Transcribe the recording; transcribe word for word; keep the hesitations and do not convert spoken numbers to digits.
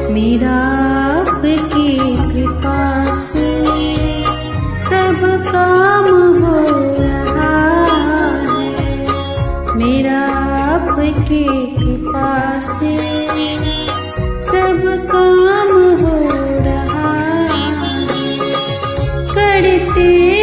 मेरा आपकी कृपा से सब काम हो रहा है। मेरा आपकी कृपा से सब काम हो रहा है। करते